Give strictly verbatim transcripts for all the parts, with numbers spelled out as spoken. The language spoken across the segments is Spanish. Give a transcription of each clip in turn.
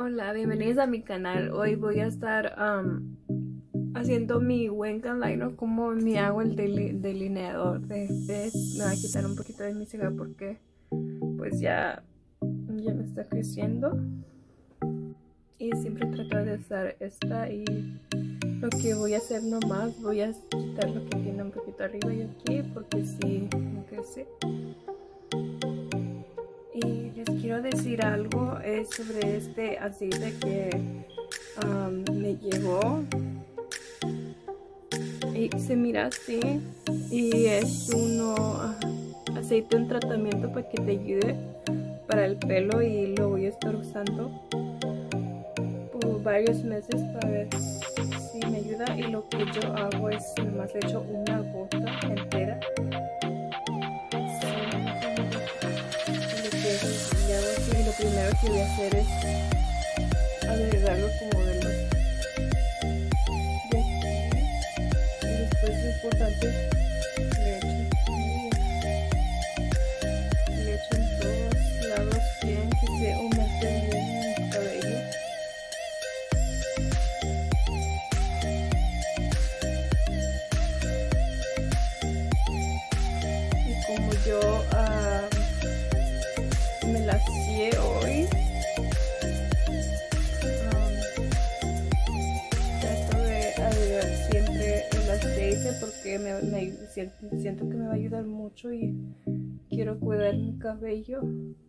Hola, bienvenidos a mi canal. Hoy voy a estar um, haciendo mi Wengan liner, como me hago el deli delineador de este. Me va a quitar un poquito de mi ceja porque pues ya, ya me está creciendo. Y siempre trato de usar esta, y lo que voy a hacer nomás, voy a quitar lo que tiene un poquito arriba y aquí porque si me crece. Y les quiero decir algo es sobre este aceite que um, me llegó, y se mira así, y es uno uh, aceite, un tratamiento para que te ayude para el pelo, y lo voy a estar usando por varios meses para ver si me ayuda. Y lo que yo hago es nomás le echo una gota entera. Lo primero que voy a hacer es agregarlo como de los de aquí, y después es importante le echo le echo en todos lados bien, que se humecte bien el cabello. Y como yo uh, me la hacía hoy, um, trato de agregar siempre el aceite porque me, me siento, siento que me va a ayudar mucho y quiero cuidar mi cabello.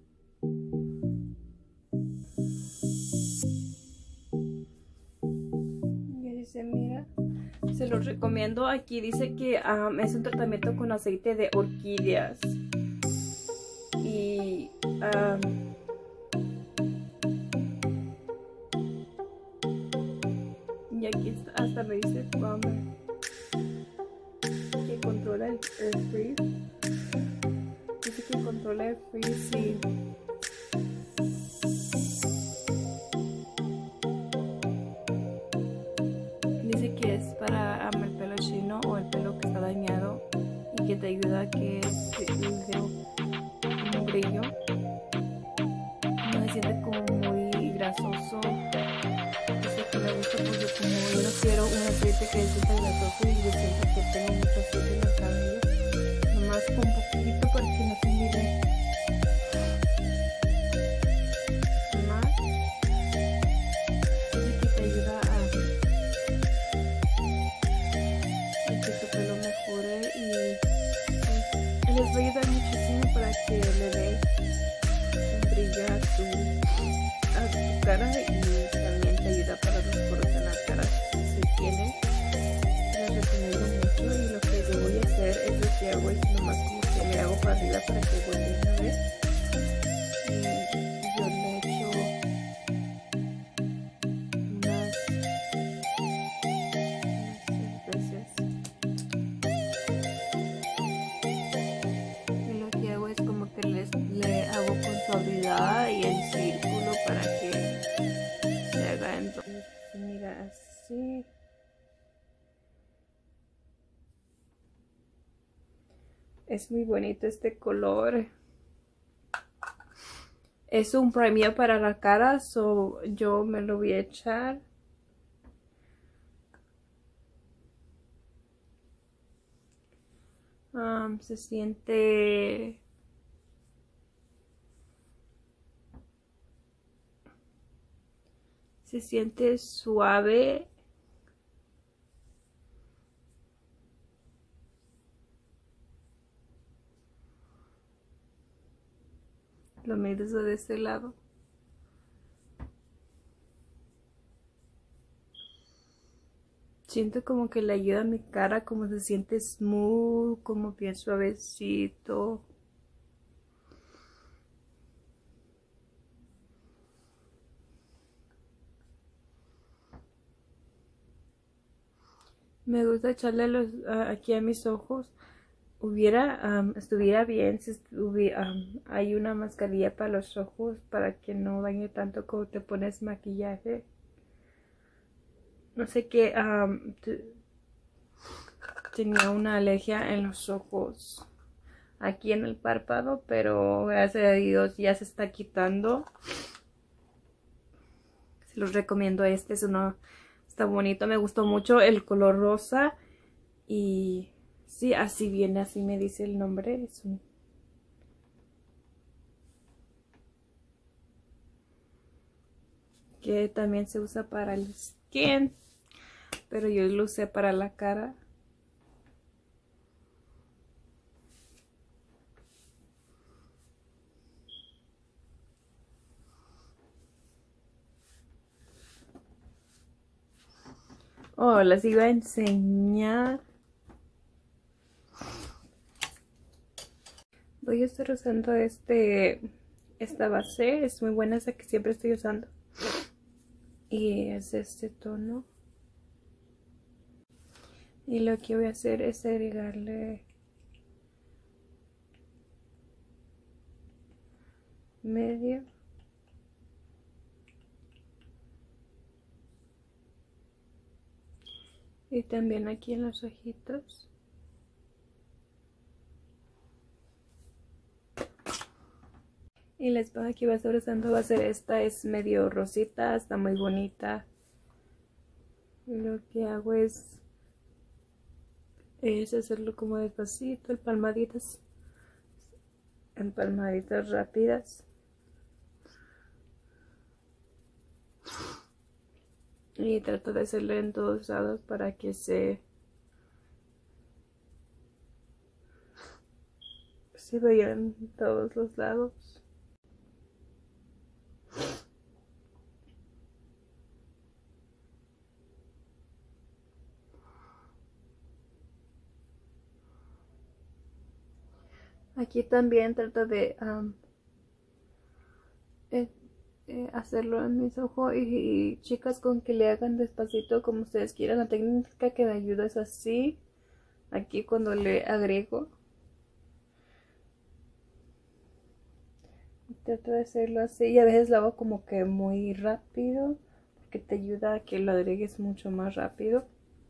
Y así se mira. Se los recomiendo. Aquí dice que um, es un tratamiento con aceite de orquídeas. Y um, y aquí hasta me dice um, que controla el, el freeze. Dice que controla el freeze y dice que es para um, el pelo chino o el pelo que está dañado, y que te ayuda a que dé un brillo. No se siente como muy grasoso. Dice que me gusta porque como yo no quiero un aceite que se sienta grasoso y yo siento que tengo mucho aceite en el cabello, nomás con un poquito para que no se mire más. Dice que te ayuda a, a que tu pelo mejore, y pues, les va a ayudar muchísimo para que le dé un brillo a tu, a tu cara, y también te ayuda para los poros en la cara si tienes. Les recomiendo mucho, y lo que yo voy a hacer es lo que hago es nomás como que le hago para arriba para que vuelva una vez, y yo le echo unas, unas veces. Y lo que hago es como que les, le hago con suavidad y en círculo para que se haga. Entonces mira así. Es muy bonito este color. Es un primer para la cara, so yo me lo voy a echar. Um, se siente se siente suave. Lo miras de este lado. Siento como que le ayuda a mi cara, como se siente smooth, como bien suavecito. Me gusta echarle los, uh, aquí a mis ojos. Hubiera, um, estuviera bien si estuviera, um, hay una mascarilla para los ojos para que no dañe tanto cuando te pones maquillaje. No sé qué, um, tenía una alergia en los ojos, aquí en el párpado, pero gracias a Dios ya se está quitando. Se los recomiendo. Este es uno, está bonito, me gustó mucho el color rosa. Y sí, así viene, así me dice el nombre. Es un... que también se usa para el skin, pero yo lo usé para la cara. Oh, les iba a enseñar. Voy a estar usando este, esta base. Es muy buena, esa que siempre estoy usando. Y es este tono. Y lo que voy a hacer es agregarle medio. Y también aquí en los ojitos. Y la esponja que voy a estar usando va a ser esta, es medio rosita, está muy bonita. Lo que hago es, es hacerlo como despacito, en palmaditas, en palmaditas rápidas. Y trato de hacerlo en todos lados para que se, se vea en todos los lados. Aquí también trato de um, eh, eh, hacerlo en mis ojos y, y chicas, con que le hagan despacito como ustedes quieran. La técnica que me ayuda es así. Aquí cuando le agrego, trato de hacerlo así y a veces lo hago como que muy rápido porque te ayuda a que lo agregues mucho más rápido.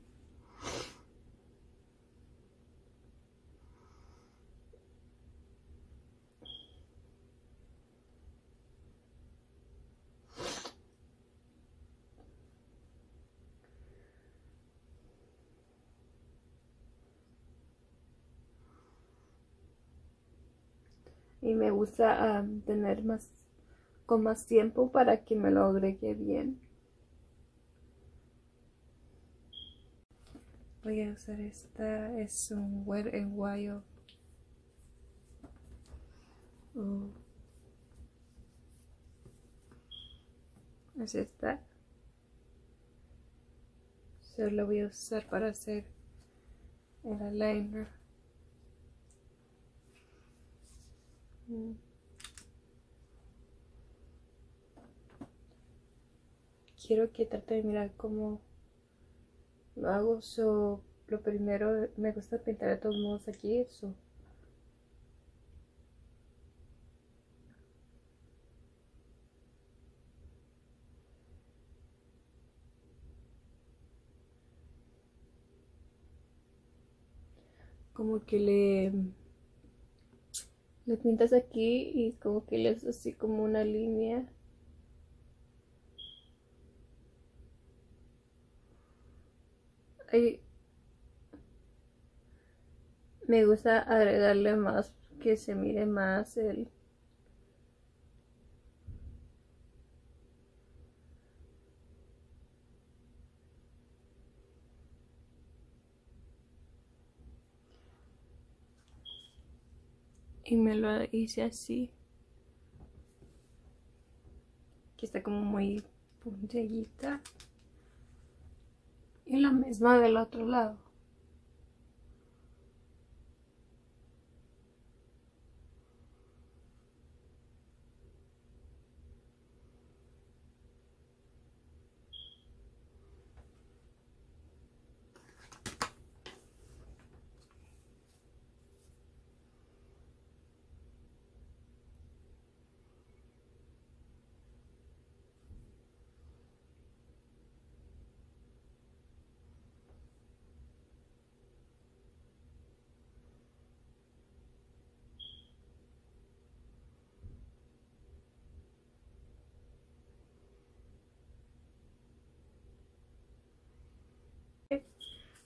Y me gusta um, tener más con más tiempo para que me lo agregue bien. Voy a usar esta, es un Wet n Wild. Oh. Es esta. Solo la voy a usar para hacer el eyeliner. Mm. Quiero que trate de mirar cómo lo hago. So, lo primero, me gusta pintar de todos modos aquí. So. Como que le, le pintas aquí y como que le haces así como una línea. Ahí me gusta agregarle más, que se mire más el... Y me lo hice así. Que está como muy punteguita. Y la misma del otro lado.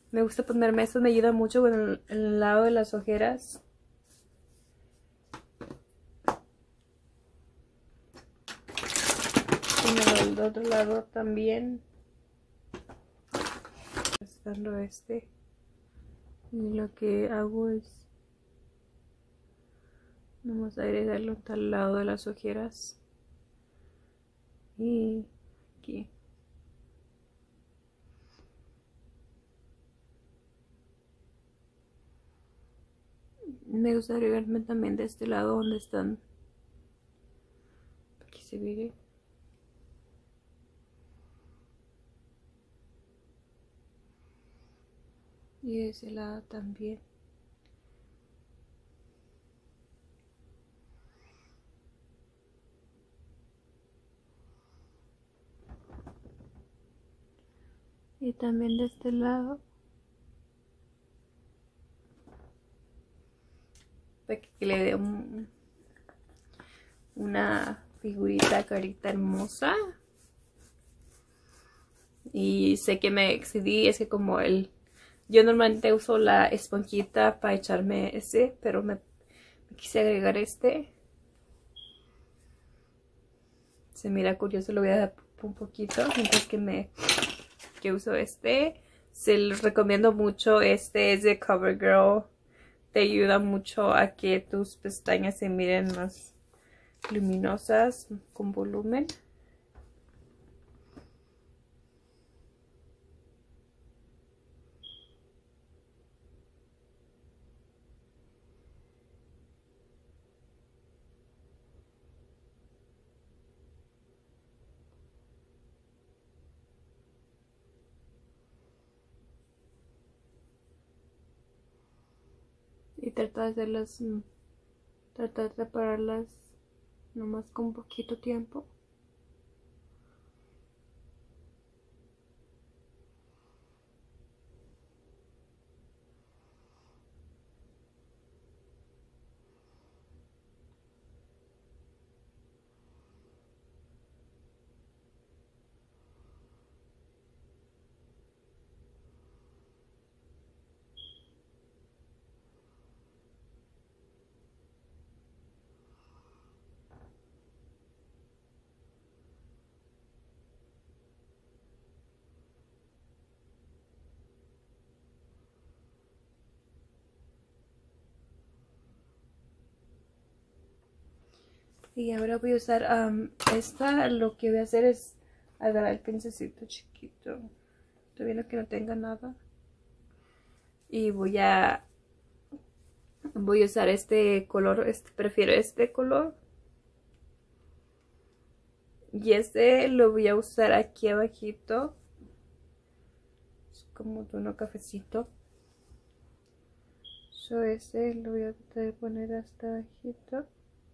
Me gusta ponerme esto, me ayuda mucho con el, el lado de las ojeras. Y el otro lado también. Pasando este. Y lo que hago es vamos a agregarlo al lado de las ojeras. Y aquí. Me gusta agregarme también de este lado donde están. Aquí se ve. Y de ese lado también. Y también de este lado. Para que le dé un, una figurita, carita hermosa. Y sé que me excedí, es que como el... Yo normalmente uso la esponjita para echarme ese, pero me, me quise agregar este. Se mira curioso, lo voy a dar un poquito mientras que me que uso este. Se los recomiendo mucho, este es de CoverGirl. Te ayuda mucho a que tus pestañas se miren más luminosas, con volumen. Y tratar de hacerlas, tratar de pararlas nomás con poquito tiempo. Y ahora voy a usar um, esta, lo que voy a hacer es agarrar el pincelcito chiquito. Estoy viendo que no tenga nada. Y voy a voy a usar este color, este, prefiero este color. Y este lo voy a usar aquí abajito. Es como tono cafecito. Yo ese lo voy a tratar de poner hasta abajito.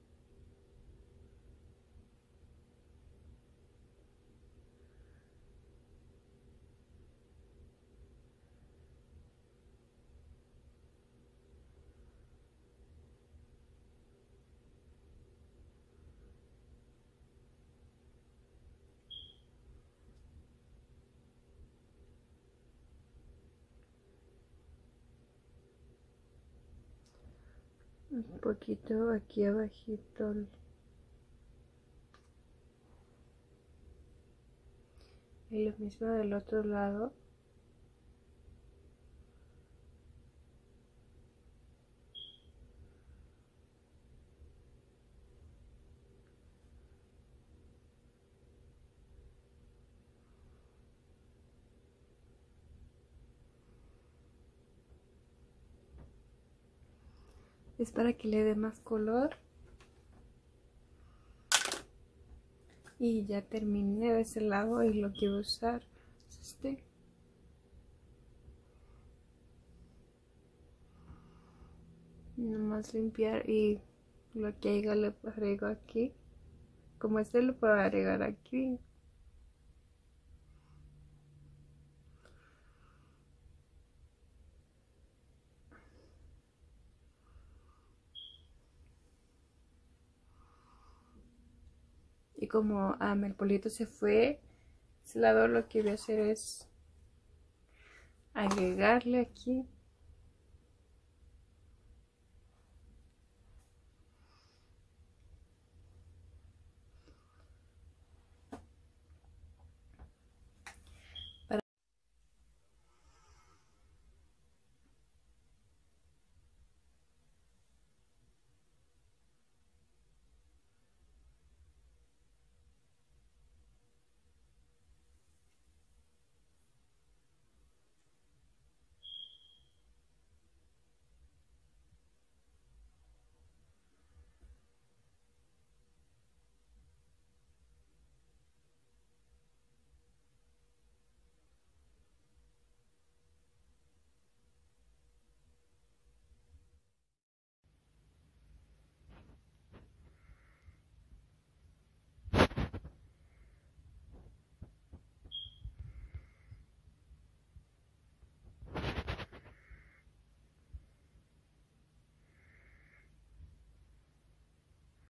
Un poquito aquí abajito. Y lo mismo del otro lado. Es para que le dé más color. Y ya terminé de ese lado y lo quiero usar es este. Nomás limpiar y lo que haya le agrego aquí. Como este lo puedo agregar aquí. Y como um, el polito se fue, ese lado lo que voy a hacer es agregarle aquí